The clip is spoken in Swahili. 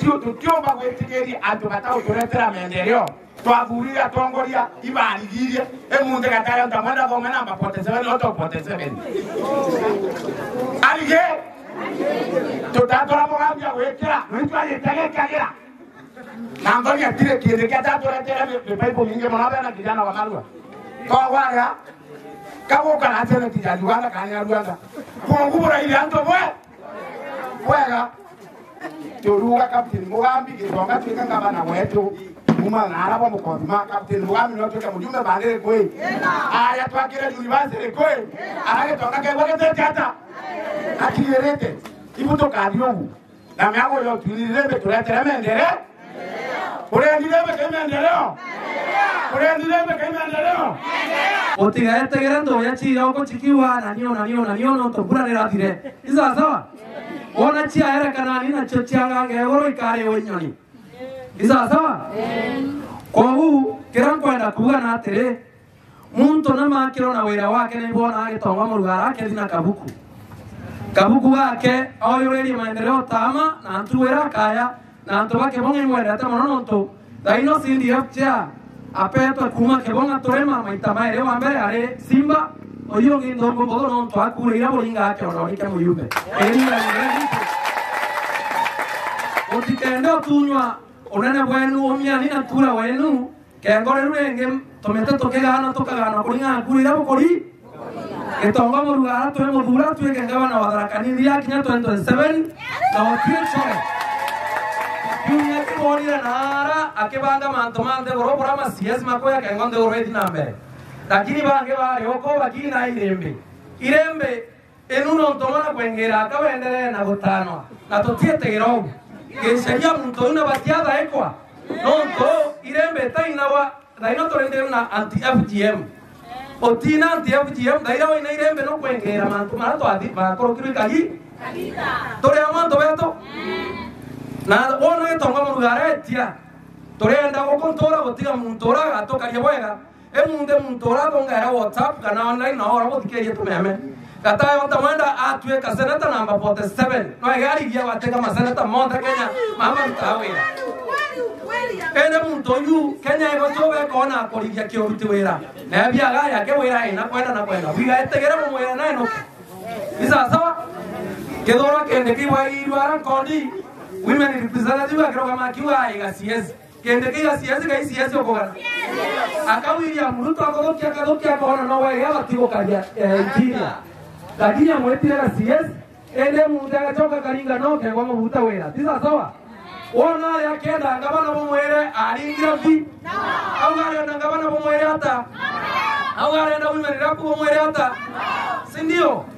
tukiomba gwetigeri antu batauturetera maendeleo twathurira tongoria ibarigirie emunde gataya ntamwenda thome namba 47 oto 47 arige tutatora mugambia gwikira nitwayitagekagira na ngoni atire kinde kataturetera Bible mingi munabe na kijana wa Marua kogwaga kagoka na tena kijana Uganda kanya Rwanda kungubura ile anto wega turuga kapteni mugambi gitonga twika ngabana wetu kuma na arabo mukozima kapteni mugambi no twika mujumbe bandere koi aya twakira university koi arage tonga ke wage tata akirete ibuto kadiogu na miago yo tulirebe tuletera mendere kurendilebe kemendeleo kurendilebe kemendeleo otigaete gerando yachi oko chikiwa na niona to pura nerathire isa sawa ona chia era kanani na chochianga ngegoro ikare onyoni isa sawa kogu kiran kwenda kuga na atere muntu na makiro na wira wake ni bona agitonga murugara ke thina kabuku wake oyureri maendeleo tama na ntuwera kaya na ntoba ke bonga imwera ata mono nto daino sindi afcha apeto kuma ke bonga torema maita maere wa mbere are simba oyo ngindo ngobo no nto akurira bolinga ake ono ike muyumbe erira otikenda tunywa onene bwenu omyani na tura wenu kengore rwenge tomete tokegana tokagana kulinga akurira bokori etonga murugara twe mudura twe kengaba na wadarakani dia kinya 27 na otire chore yunya kiborira nara akebanga mantomande borobora masias makoya kengonde oredi nambe lakini bange bari oko bakina irembe enuno ntomana kwengera akabendere na gotano na totiete gero que sería muntu una batiada ekwa nonto irembe tainawa daino torende una anti FGM otina anti FGM daira ina irembe no kwengera mantu marato adi ba korokiri kagi tore amanto beto na ona etonga murugara etia tore enda gokontora gotiga muntora gatoka yebwega emunde muntora bonga era WhatsApp kana online na ora botikerie tumeme kata yonta mwenda atwe kaseneta namba 47 no egari gia wateka maseneta monta Kenya mama mtawira ene muntu yu Kenya ego tobe kona korigia kioruti wira na bia ga yake wira ina kwenda wiga etegera mu wira na eno isa sawa kedora kende kiwa irwara kondi women representative akroga makiwa iga CS kende kiga CS ga CS okogana akawiria muruto akodokia kona no wa ya batigo kaja injinia lakini amwetira CS ende mundu agachoka karinga no ke ngoma buta wera tisa sawa ona ya kenda ngabana bomwere aringira vi awara ngabana bomwere ata awara na women rap bomwere ata sindio